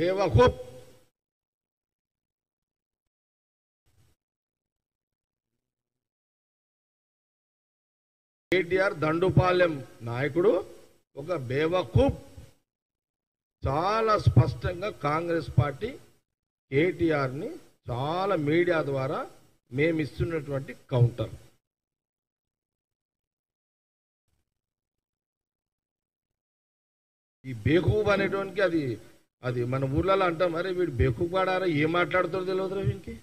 బేవకూఫ్. కేటీఆర్ దండుపాలెం నాయకుడు ఒక బేవకూఫ్. చాలా స్పష్టంగా కాంగ్రెస్ పార్టీ కేటీఆర్ని చాలా మీడియా ద్వారా మేము ఇస్తున్నటువంటి కౌంటర్. ఈ బేకూఫ్ అనేటువంటి అది మన ఊర్లలో అంటాం, మరి వీడు బేకూఫ్ వాడారా, ఏం మాట్లాడుతారో తెలియదురా వీనికి.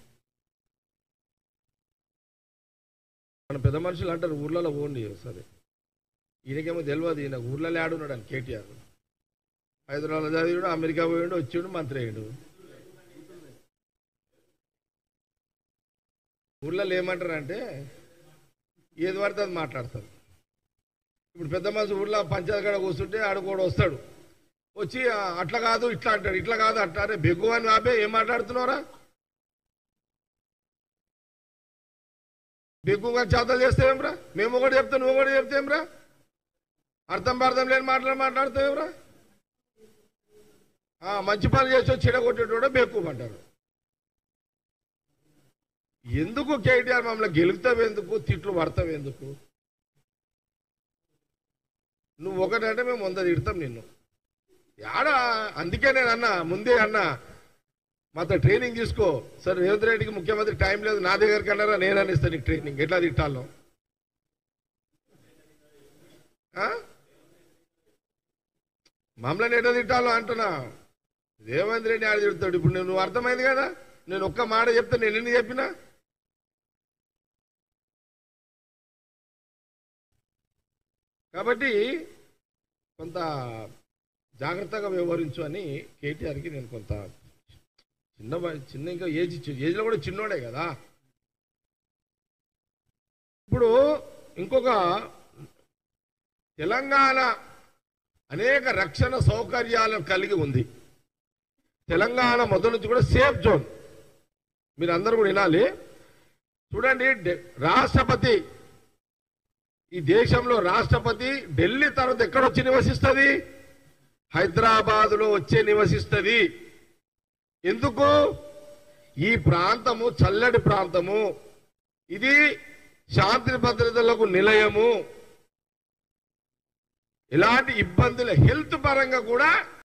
మన పెద్ద మనుషులు అంటారు ఊర్లలో పోండి సరే, ఈయనకేమో తెలియదు ఈయన ఊర్లలో ఆడున్నాడు అని. కేటీఆర్ హైదరాబాద్ చదివాడు, అమెరికా పోయాడు, వచ్చాడు, మంత్రి అయ్యాడు. ఊర్లలో ఏమంటారంటే ఏది పడితే అది మాట్లాడతారు. ఇప్పుడు పెద్ద మనిషి ఊర్లో పంచాయతీ కాడ కూర్చుంటే ఆడుకోడు వస్తాడు, వచ్చి అట్లా కాదు ఇట్లా అంటాడు, ఇట్లా కాదు అట్లా. అరే బెగ్గు అని ఆపే, ఏం మాట్లాడుతున్నారా? బెగ్గుగా చేతలు చేస్తేమరా? మేము ఒకటి చెప్తే నువ్వు ఒకటి చెప్తేమరా? అర్థం లేని మాట్లాడతావేమరా? మంచి పని చేసి వచ్చి చెడగొట్టేటోడ బెక్కు అంటారు. ఎందుకు కేటీఆర్ మమ్మల్ని గెలుగుతావెందుకు, తిట్లు పడతావెందుకు? నువ్వు ఒకటంటే మేము 100 తిడతాం నిన్ను యాడా. అందుకే నేను అన్నా, ముందే అన్నా, మాతో ట్రైనింగ్ తీసుకో. సరే రేవంత్ రెడ్డికి ముఖ్యమంత్రి టైం లేదు, నా దగ్గరికి అన్నారా, నేను అనిస్తాను నీకు ట్రైనింగ్ ఎట్లా తిట్టాలో. మమ్మల్ని ఎట్లా తిట్టాలో అంటున్నా. రేవంత్ రెడ్డి ఆడ తిడతాడు. ఇప్పుడు నువ్వు అర్థమైంది కదా, నేను ఒక్క మాట చెప్తే నేను ఎన్ని చెప్పినా. కాబట్టి కొంత జాగ్రత్తగా వ్యవహరించు అని కేటీఆర్కి నేను కొంత చిన్న ఇంకా ఏజ్లో కూడా చిన్నోడే కదా. ఇప్పుడు ఇంకొక తెలంగాణ అనేక రక్షణ సౌకర్యాలను కలిగి ఉంది. తెలంగాణ మొదటి నుంచి కూడా సేఫ్ జోన్. మీరు అందరూ కూడా వినాలి. చూడండి, రాష్ట్రపతి, ఈ దేశంలో రాష్ట్రపతి ఢిల్లీ తర్వాత ఎక్కడొచ్చి నివసిస్తుంది? హైదరాబాదులో వచ్చే నివసిస్తుంది. ఎందుకు? ఈ ప్రాంతము చల్లటి ప్రాంతము, ఇది శాంతి భద్రతలకు నిలయము. ఇలాంటి ఇబ్బందులు హెల్త్ పరంగా కూడా